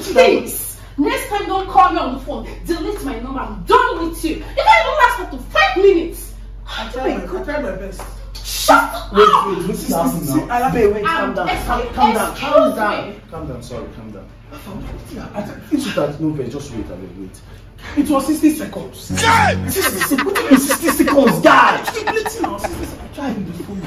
Please, next time don't call me on the phone. Delete my number. I'm done with you. You can't even last up to 5 minutes. I tried my best. Shut up! Wait, what's happening now? Wait, calm down. Calm down, sorry, calm down. I think that no, just wait. It was 60 seconds. Guy! 60 seconds, guy! I'm trying to phone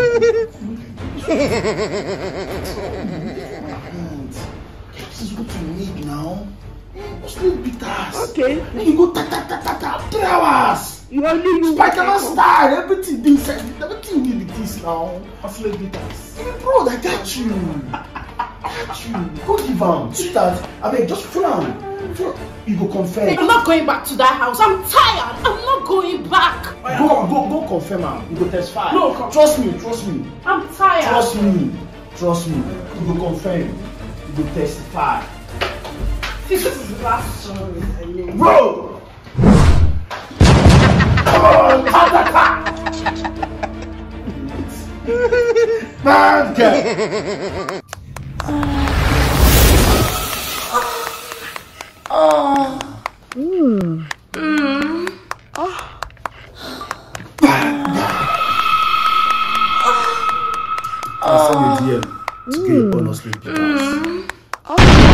This is what you need now. Oxlade Bitters. Okay. Then you go 3 hours. You only need Spider-Man style. Everything you need with this now. Oxlade Bitters. Bro, I got you. Go give am. Sweetheart, I mean, just pull am. You go confirm. I'm not going back to that house. I'm tired. I'm not going back. Go confirm am. You go testify. No, trust me. I'm tired. Trust me. You go confirm. You go testify. This is the last story. Bro! Man, get. I'll send you a DM to get Oxlade Bitters.